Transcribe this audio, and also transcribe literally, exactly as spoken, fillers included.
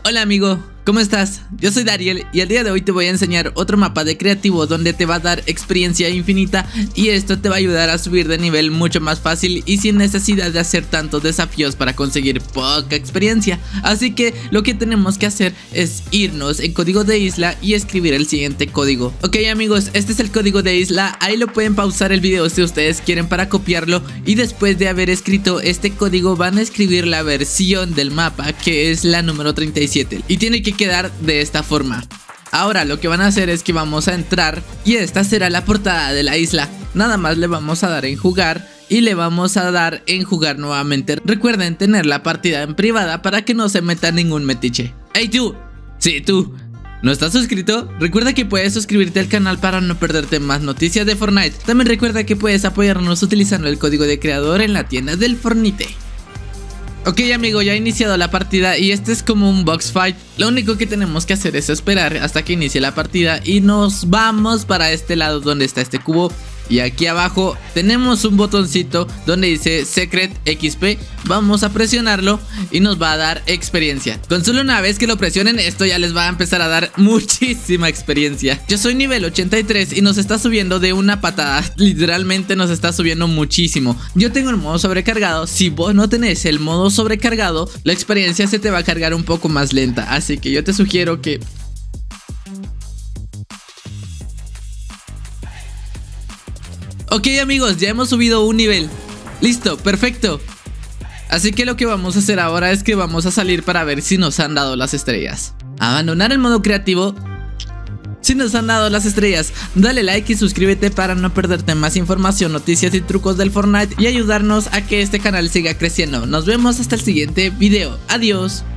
Hola amigo, ¿cómo estás? Yo soy Dariel y el día de hoy te voy a enseñar otro mapa de creativo donde te va a dar experiencia infinita y esto te va a ayudar a subir de nivel mucho más fácil y sin necesidad de hacer tantos desafíos para conseguir poca experiencia. Así que lo que tenemos que hacer es irnos en código de isla y escribir el siguiente código. Ok amigos, este es el código de isla, ahí lo pueden pausar el video si ustedes quieren para copiarlo y después de haber escrito este código van a escribir la versión del mapa que es la número treinta y siete y tiene que quedar de esta forma. Ahora lo que van a hacer es que vamos a entrar y esta será la portada de la isla. Nada más le vamos a dar en jugar y le vamos a dar en jugar nuevamente. Recuerden tener la partida en privada para que no se meta ningún metiche. ¡Hey tú! Sí, tú. ¿No estás suscrito? Recuerda que puedes suscribirte al canal para no perderte más noticias de Fortnite. También recuerda que puedes apoyarnos utilizando el código de creador en la tienda del Fortnite. Ok amigo, ya ha iniciado la partida y este es como un box fight. Lo único que tenemos que hacer es esperar hasta que inicie la partida y nos vamos para este lado donde está este cubo. Y aquí abajo tenemos un botoncito donde dice Secret X P. Vamos a presionarlo y nos va a dar experiencia. Con solo una vez que lo presionen esto ya les va a empezar a dar muchísima experiencia. Yo soy nivel ochenta y tres y nos está subiendo de una patada. Literalmente nos está subiendo muchísimo. Yo tengo el modo sobrecargado. Si vos no tenés el modo sobrecargado, la experiencia se te va a cargar un poco más lenta. Así que yo te sugiero que... Ok amigos, ya hemos subido un nivel. Listo, perfecto. Así que lo que vamos a hacer ahora es que vamos a salir para ver si nos han dado las estrellas. Abandonar el modo creativo. Si nos han dado las estrellas, dale like y suscríbete para no perderte más información, noticias y trucos del Fortnite y ayudarnos a que este canal siga creciendo. Nos vemos hasta el siguiente video. Adiós.